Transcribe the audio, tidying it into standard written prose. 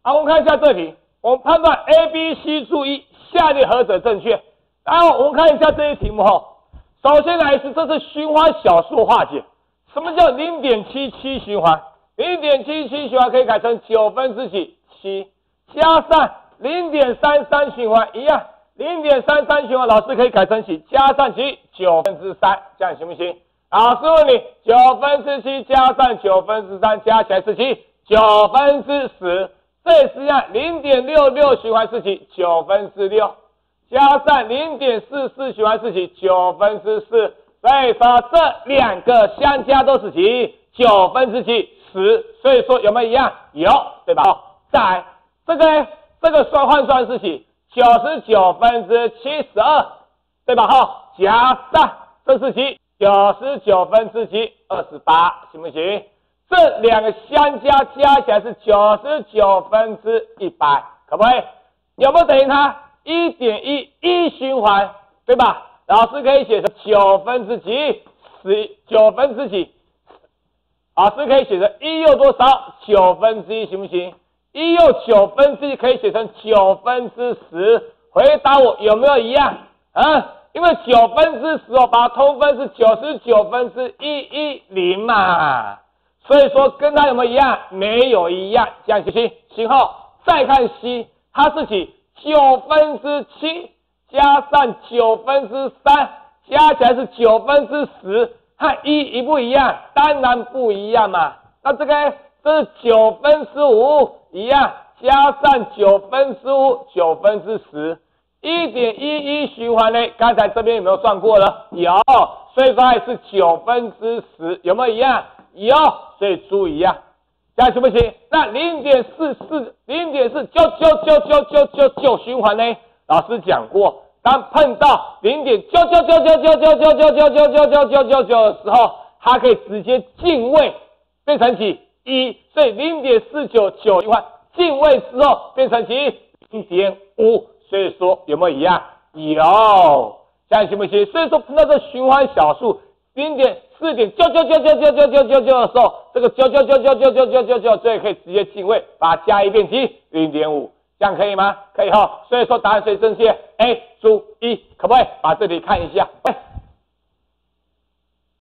好，我们看一下这题，我们判断 A、B、C 注意下列何者正确？然后我们看一下这些题目哈。首先来是这是循环小数化解。什么叫0.77循环？0.77循环可以改成9分之几7，加上0.33循环一样，0.33循环老师可以改成几？加上几9分之3，这样行不行？老师问你9分之7加上9分之3加起来是几？9分之10，这也是一样，0.66循环是几？9分之6，加上0.44循环是几？9分之4。所以说这两个相加都是几？9分之几10，所以说有没有一样？有，对吧？再来这个算换算是几？99分之72，对吧？加上这是几？99分之几28，行不行？这两个相加加起来是99分之100，可不可以？有没有等于它1.11循环，对吧？老师可以写成9分之几9分之几，老师可以写成1又多少？9分之1，行不行？1又9分之1可以写成9分之10，回答我有没有一样？因为9分之10我把它通分是99分之110嘛，所以说跟它有没有一样？没有一样，这样行不行？行后再看 C， 它是几？9分之7。加上9分之3，加起来是9分之10，和一不一样？当然不一样嘛。那这是9分之5一样，加上9分之5，9分之10。1.11循环呢？刚才这边有没有算过了？有，所以说还是9分之10，有没有一样？有，所以猪一样。这样行不行？那0.4循环呢？老师讲过，当碰到0.9999999999999的时候，它可以直接进位变成几1，所以0.499循环进位之后变成几0.5，所以说有没有一样？有，这样行不行？所以说碰到这循环小数0.4.999999999的时候，这个999999999最后可以直接进位，把它加一遍几0.5。这样可以吗？可以所以说答案谁正确 ？A 猪1，可不可以？把这里看一下。